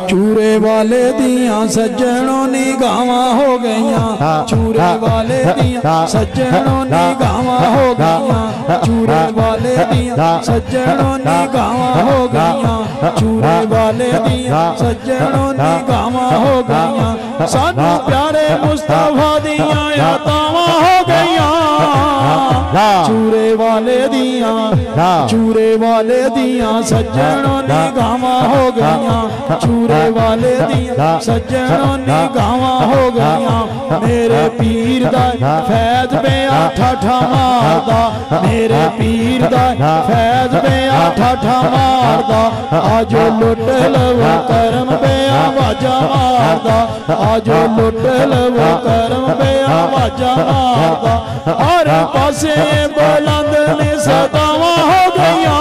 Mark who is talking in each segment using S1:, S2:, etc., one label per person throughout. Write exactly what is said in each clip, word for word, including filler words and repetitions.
S1: चूरे वाले दियां सज्जनों नी गावा हो गईयां, चूरे वाले दियां सज्जनों नी गावा हो गईयां, चूरे वाले दियां सज्जनों नी गावा हो गईयां, चूरे वाले दियां सज्जनों नी गावा हो गईयां, सानू प्यारे मुस्तफा दियां यातावां हो गईयां। चूरे वाले दियां चूरे वाले दियां सज्जनों नी गावा हो गईयां, चूरे वाले दियां सज्जनों नी गावा हो गईयां। मेरे पीर दा फैज पे ठाठा मारदा, मेरे पीर दा फैज पे ठाठा मारदा, आजो लुट लवो करम पे आवाजा मारदा, आजो लुट लवो करम पे आवाजा मारदा। हर पासे बुलंद ने सदावां हो गईयां।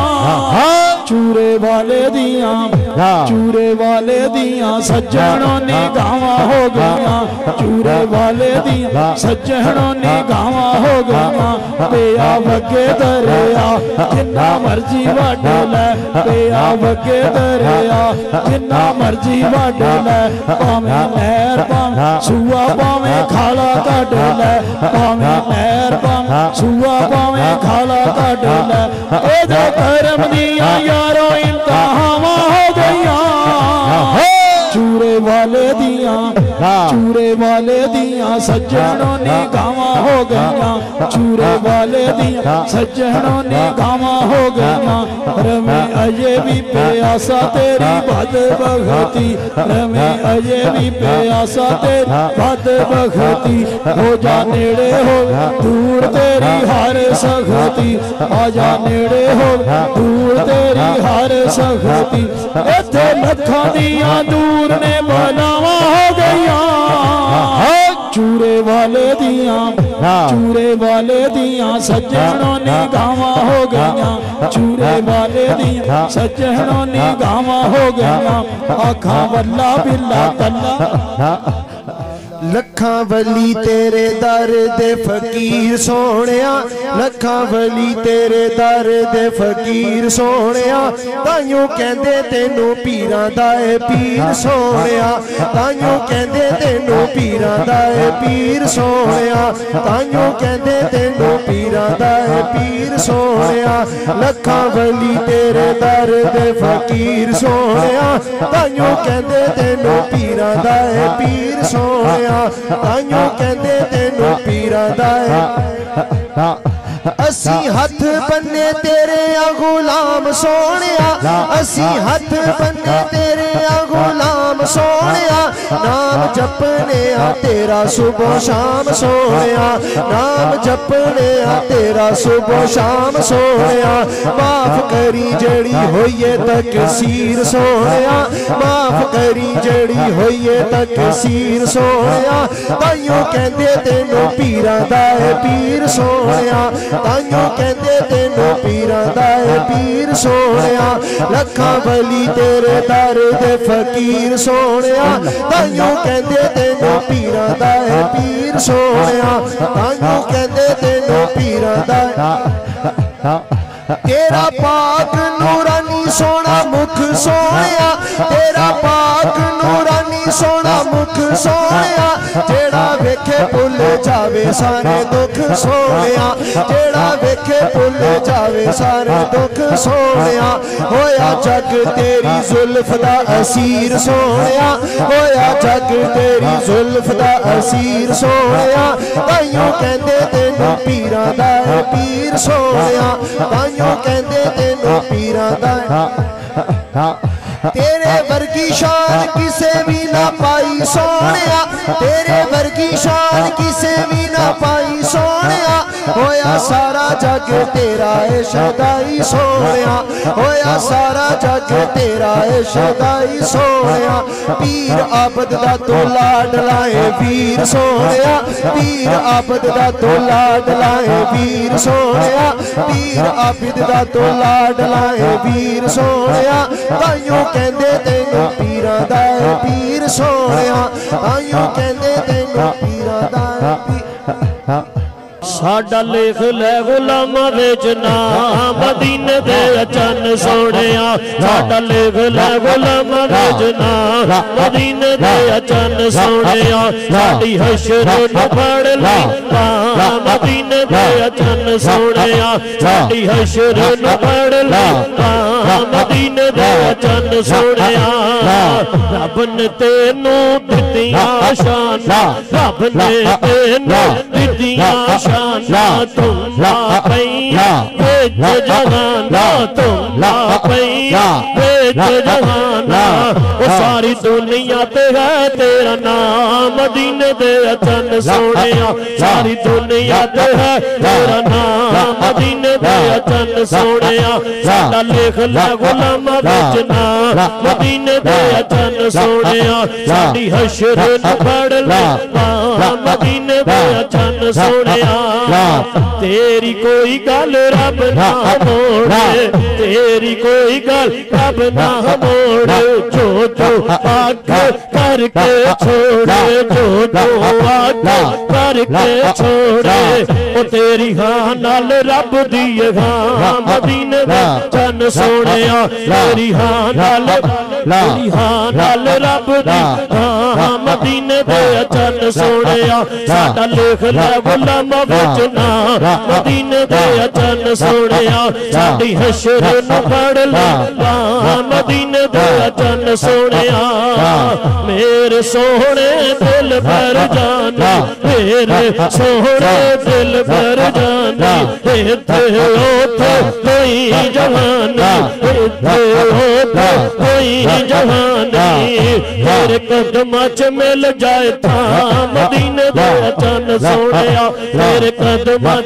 S1: चूरे वाले दियां चूरे वाले दियां सज्जनों ने गावा हो गईयां, चूरे वाले दियां सज्जनों ने गावा हो गईयां। पिया वगे दरिया जिन्ना मर्जी वड लै, पिया वगे दरिया जिन्ना मर्जी वड लै, भावें नहर भावें सूआ भावें खाला कढ लै, भावें नहर भावें सूआ भावें खाला कढ लै। एदे करम दियां यारो इंतहावां हो गईयां। चूरे वाले दियां चूरे वाले दियां सज्जनों ने गावा हो गईयां, चूरे वाले दियां सज्जनों ने गावा हो गईयां। रमे अजे भी प्यासा तेरी बद बखती, रमे अजे भी प्यासा तेरी बद बखती। हो जा नेड़े हो दूर तेरी हर सखती, आजा नेड़े हो दूर तेरी हर सखती। इत्थे लखां दियां दूर ने बनावा हो गईयां। चूरे वाले दियां चूरे वाले दियां सज्जनों ने गावा हो गईयां, चूरे वाले दियां सज्जनों ने गावा हो गईयां। आखा वल्ला बिल्ला तल्ला
S2: लखा वली तेरे दर दे फकीर सोहणिया, लखा वली तेरे दर दे फकीर सोहणिया। ताइयों कहंदे तेनू पीरां दा ए पीर सोहणिया, ताइयों कहंदे तेनू पीरां दा ए पीर सोहणिया, ताइयों कहंदे तेनू पीरां दा ए पीर सोहणिया। लखा वली तेरे दर दे फकीर सोहणिया, ताइयों कहंदे तेनू पीरां दा ए पीर सोहणिया, ताइयों कहंदे तेनू पीरां दा है। असी हथ बन्ने तेरे आ गुलाम सोहणिया, असी हथ बन्ने तेरे आ गुलाम सोहणिया। नाम जपने आ तेरा सुबह शाम सोहणिया, नाम जपने आ तेरा सुबह शाम सोहणिया। माफ करी जड़ी होइए तकसीर सोहणिया, माफ करी जड़ी होइए तकसीर सोहणिया। ताइयों कहंदे तेनू पीरां दा है पीर सोहणिया, ताइयों कहंदे तेनू पीरां दा है पीर सोहणिया। लखां वली तेरे दर दे फकीर सोहणिया, ताइयों कहंदे तेनू पीरां दा है पीर सोहणिया, ताइयों कहंदे तेनू पीरां दा है। तेरा पाक नूरानी सोना मुख सोहणिया, तेरा पाक नूरानी सोना मुख सोहणिया। जेड़ा वेखे भुल जावे सारे दुख सोहणिया, जेड़ा वेखे भुल जावे सारे दुख सोहणिया। होया जग तेरी जुल्फ दा असीर सोहणिया, होया जग तेरी जुल्फ दा असीर सोहणिया। ताइयों कहंदे तेनू पीरां दा है पीर सोहणिया, ताइयों कहंदे तेनू पीरां दा है। तेरे वर्गी शान किसे भी ना पाई सोहणिया, तेरे वर्गी शान किसे भी ना पाई सोहणिया। होया सारा जग तेरा है शदाई सोहणिया, होया सारा जग तेरा है शदाई सोहणिया। पीर आबद दा तो लाडला है वीर सोहणिया, पीर आबद दा तो लाडला है वीर सोहणिया, पीर आबद दा तो लाडला है वीर सोहणिया। ताइयों कहंदे तेनू पीरां दा है पीर सोहणिया, ताइयों कहंदे तेनू पीरां दा है पीर।
S3: साडा लिख ले गुलामा विच नाम मदीने दे चन सोहणिया साडा लिख ले गुलामा विच नाम मदीने दे चन सोहणिया साडी हशर नूं फड़ लई मदीने दे चन सोहणिया साडी हशर नूं फड़ लई मदीने दे चन सोहणिया रब ने तेनू दित्तियां शानां रब ने तेनू दित्तियां शानां तुम ला पईयां विच जहानां तुम ला पईयां विच जहानां ओ सारी दुनिया ते है तेरा नाम मदीने दे चन सोहणिया सारी दुनिया ते है तेरा नाम मदीने दे चन सोहणिया साडा लिख लै गुलामा विच नाम मदीने दे चन सोहणिया साडी हशर नूं फड़ लै मदीने दे चन सोहणिया तेरी कोई गल रब ना मोड़े तेरी कोई गल रब ना मोड़े जो जो आग करके छोड़े जो जो आग करके छोड़े ओ तेरी हाँ नाल रब दी हाँ मदीने दे चन सोहणिया तेरी हाँ नाल तेरी हाँ नाल रब दी हाँ मदीने दे चन सोहणिया साडा लिख लै गुलामा विच नाम मदीने दे चन सोहणिया साडी हशर नूं फड़ लै मदीने दे चन सोहणिया मेरे सोहणे दिल भर जानी मेरे सोहणे दिल भर जानी इत्थे ओथे कोई जवानी इत्थे ओथे कोई जवानी तेरे कदमां च मिल जाए था मदीने दे चन सोहणिया तेरे कदमां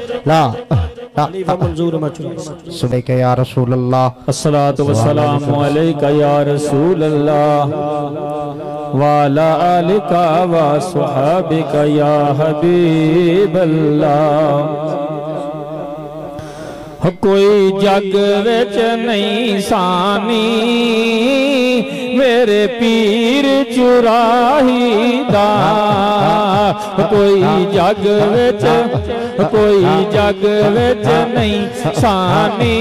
S3: च मंजूर
S2: सुबह या रसूल अल्लाह
S1: अस्सलातु वस्सलामु अलैका या रसूल अल्लाह वाला आलिका व सुहाबिका या हबीब अल्लाह कोई जग विच नहीं सानी मेरे पीर चुराही दा कोई जग विच कोई जग विच नहीं सानी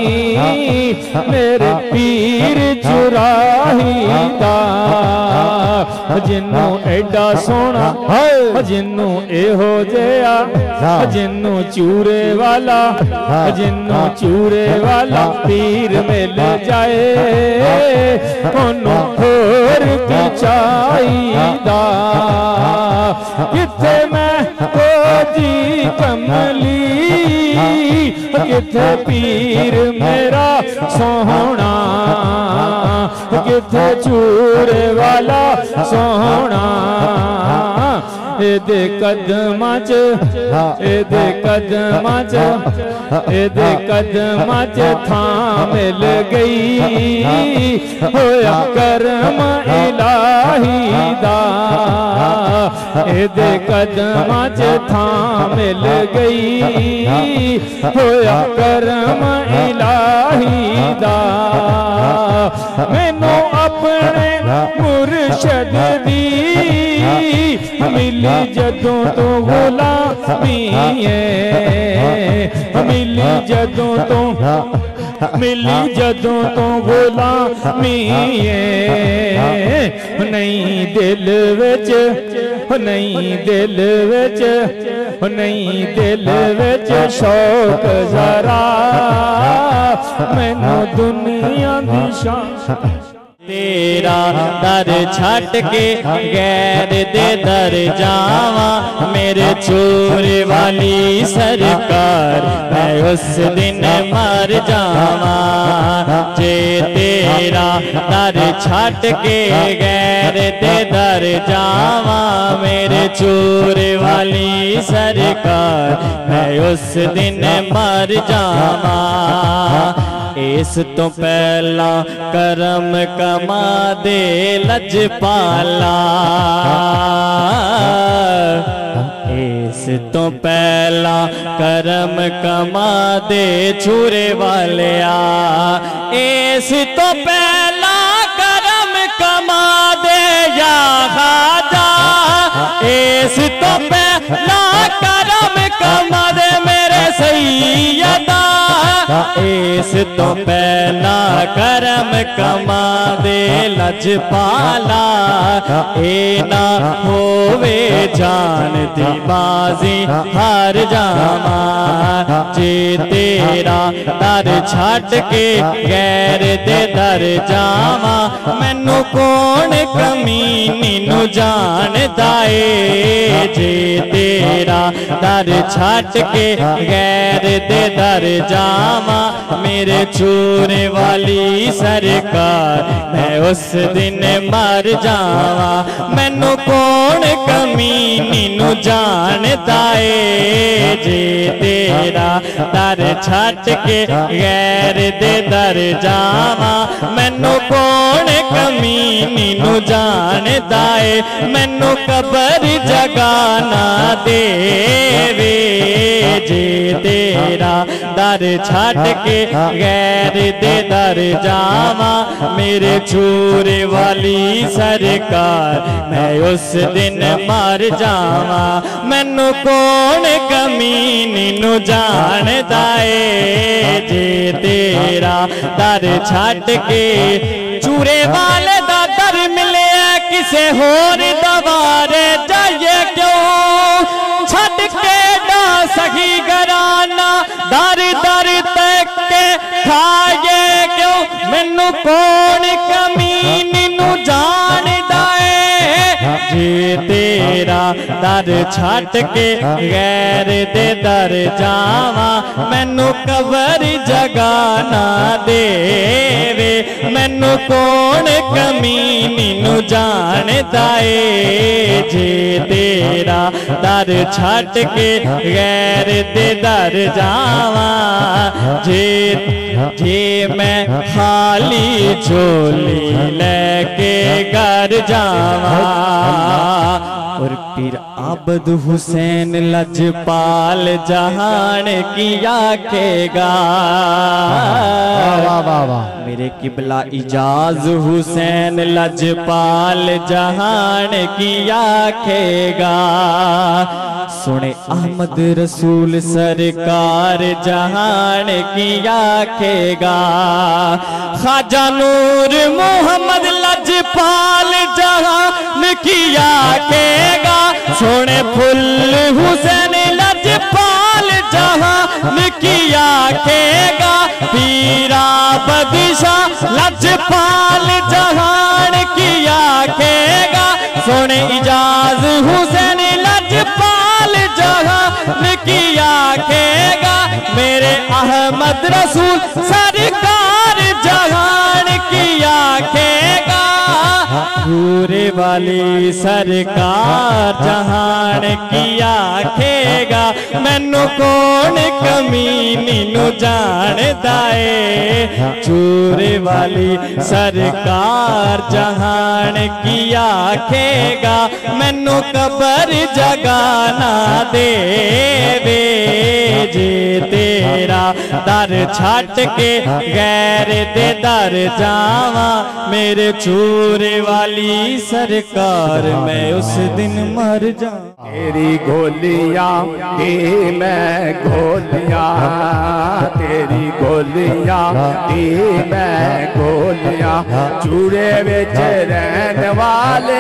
S1: मेरे पीर चुराही दा जिन्नू एडा सोना जिन्नू एहो जिहा जिन्नू चूरे वाला जिन्नू चूरे वाला पीर मिल जाए ओनू होर की चाहिदा किथे मैं कोजी कमली किथे पीर मेरा सोहना किथे चूरे वाला सोहना एदे कदमां च एदे कदमां च एदे कदमां च थां मिल गई होया करम इलाही दा एदे कदमां च थां मिल गई होया करम इलाही दा मैनू अपने मुर्शद दी मिली जदों तो गुलामी मिली जदों तो मिली जदों तो गुलामी नहीं दिल विच नहीं दिल विच नहीं दिल विच शौक जरा मैनू दुनिया दी शान तेरा दर छट के गैर दे दर जावा मेरे चोर वाली सरकार मैं उस दिन मर जावा जे तेरा दर छट के गैर दे दर जावा मेरे चोर वाली सरकार मैं उस दिन मर जावा इस तो पहला करम कमा दे लजपाला इस तो पहला करम कमा दे छुरे वालिया इस तो पहला करम कमा दे या खाजा इस तो पहला करम कमा
S4: इस तो पहला करम कमा दे लजपाला ए ना होवे जान दी बाजी हार जावा जे तेरा दर छड़ के गैर दे दर जावा मैनू कौन कमीनी नू जानदा ए जे तेरा दर छड़ के गैर दे दर जावा मेरे चूरे वाली सरकार मैं उस दिन मर जावा मैनू कौन कमीनी नू जानदा ए जे तेरा दर छड़ के गैर दे दर जावा मैनू कौन कमीनी नू जानदा ए मैनू कबर जगाना देवे जे तेरा दर छड़ के गैर दे दर जावा मेरे चूरे वाली सरकार मैं उस दिन मर जावा मैनू कौन कमीनी नू जानदा ए जे तेरा दर छड़ के चूरे वाले दा दर मिले किसे होर दवारे जाइए क्यों छड़ के डा सही घराना दर दर तक के खाए क्यों मैनू कौन कमीनी नू जानदा ए जे तेरा दर छड़ के गैर दे दर जावा मैनू कबर जगाना देवे मैनू कौन कमीनी नू जानदा ए जे तेरा दर छड़ के गैर दे दर जावा जे जे मैं खाली झोली लेके घर जावा और पीर आबद हुसैन लजपाल जहान की आखेगा मेरे किबला इजाज हुसैन लजपाल जहान की आखेगा सुने अहमद रसूल सरकार जहान की आखेगा ख्वाजा नूर मोहम्मद लजपाल जहान की आखेगा सोने फुल हुसैन लजपाल जहान की आखेगा पीरा बदिशा लजपाल जहान की आखेगा सोने इजाज हुसैन लजपाल जहान की आखेगा मेरे अहमद रसूल सरकार जहान की आखेगा पूरे वाली सरकार जहान की आखेगा मैनू कौन कमीनी नू जानदा ए चूरे वाली सरकार जहान की आखेगा मैनू कबर जगाना देवे जे तेरा दर छड़ के गैर दे दर जावा मेरे चूरे वाली सरकार मैं उस दिन मर जा
S5: तेरी गोलियां की मैं गोलियां तेरी गोलियां की मैं गोलियां चूड़े विच रहन वाले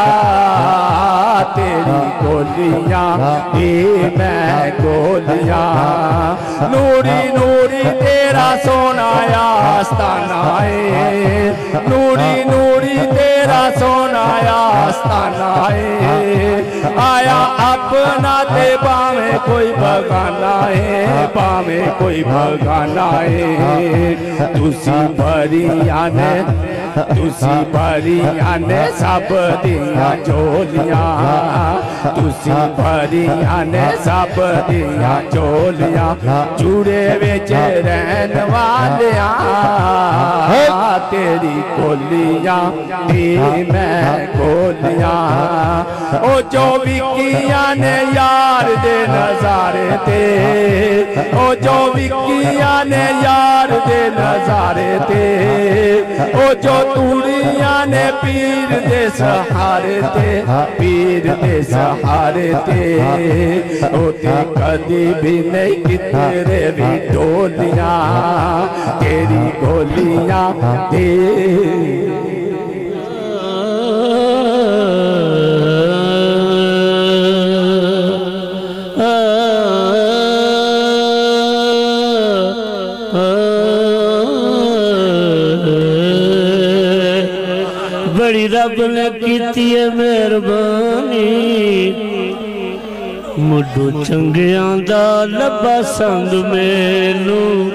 S5: तेरी गोलियां की मैं गोलियां नूरी नूरी तेरा सोना आस्ताना है नूरी नूरी तेरा सोना आस्ताना है आया अपना ते पावे कोई बगाना है पावे कोई बगाना है तुसी भरिया ने तुसी भरिया ने सब दिया झोलियां तुसी भरिया ने सब दिया झोलियां चूड़े विच रहन वालियां तेरी गोलियां दी मैं गोलियां ओ जो विकिया ने यार दे नजारे ते ओ जो विकिया ने यार दे नजारे ते ओ जो तूड़िया ने पीर दे सहारे ते पीर दे सहारे ते ओ ते कदी भी नहीं कितने भी डोलियां तेरी गोलियां दे
S3: बड़ी रब ने कीती है मेहरबानी मुढो चंगियां दा लब्बा संग मैनू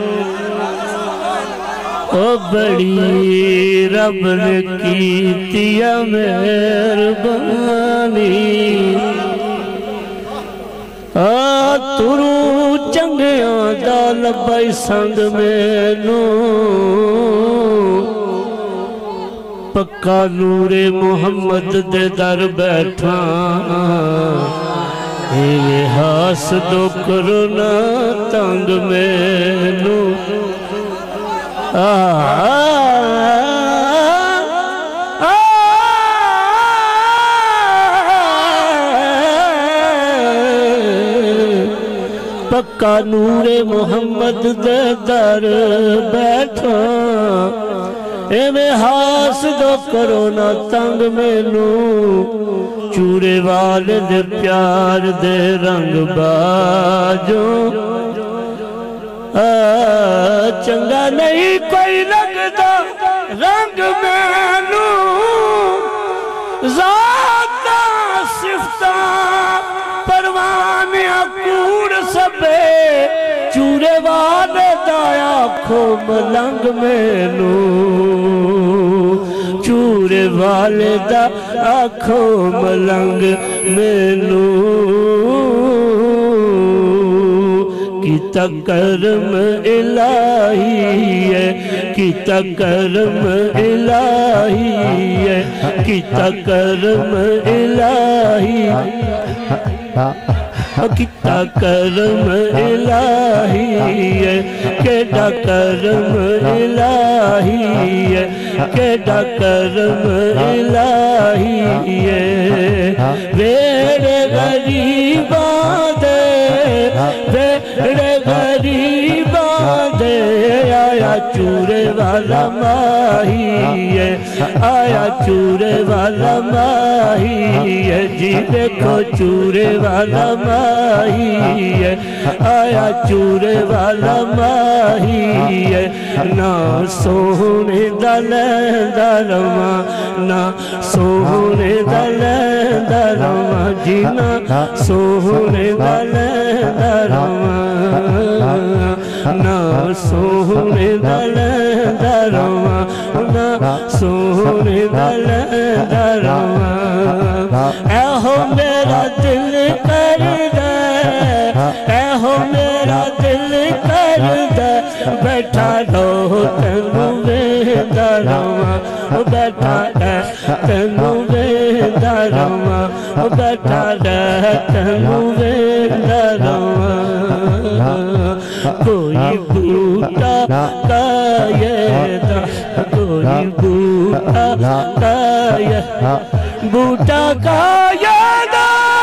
S3: ओ बड़ी रब ने कीती है मेहरबानी आ तुरू चंगियां दा लब्बा संग मैनू पक्का नूरे मोहम्मद दे दर बैठा एवे हास दो करो ना तंग मैनू आ पक्का नूरे मोहम्मद दे दर बैठा एवे हास दो करो ना तंग मैनू चूरे वाले दे प्यार दे रंग बाजो आ चंगा नहीं कोई लगदा रंग मैनू ज़ाता सिफता परवाने कूड़ सबे चूरे वाले दाया खो मलंग मैनू चूरे वाले दा आखो मलंग मैनू किता करम इलाही है किता करम इलाही है किता करम इलाही किता करम इलाही है केड़ा करम इलाही है केड़ा करम इलाही है वेरे गरीबां दे वेरे गरीबां दे आया चूरे वाला माही है आया चूरे वाला माही है जी देखो चूरे वाला माही है आया चूरे वाला माही है ना सोने दलैंदा रवा ना सोने दलैंदा रवा जी ना सोने दलैंदा रवा ना सोने दलैंदा रवा ना सोने दलैंदा रवा ऐहो मेरा दिल करदा ऐहो मेरा दिल करदा बैठा रहो तैनू वेंदा रवां बैठा तैनू वेंदा रवां बैठा तैनू वेंदा रवां कोई बूटा कायदा कोई बूटा काया बूटा कायदा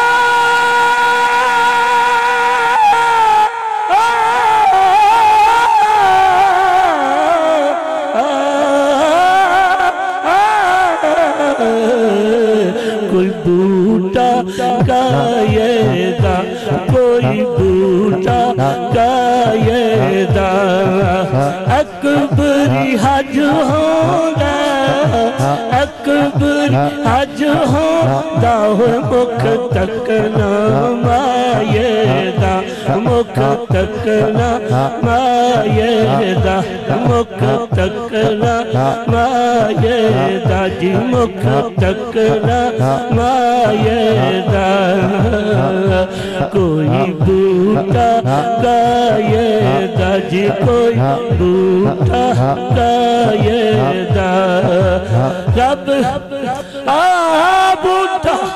S3: कोई बूटा कायदा कोई बूटा कायदा अकबरी हज होंदा अकबर रब अज हो दाव मुख तकना माये दा मुख तकना माये दा मुख तकना माये दा जी मुख तकना माये दा कोई बूटा गाये दा जी कोई बूटा गाये दा रब आ बूटा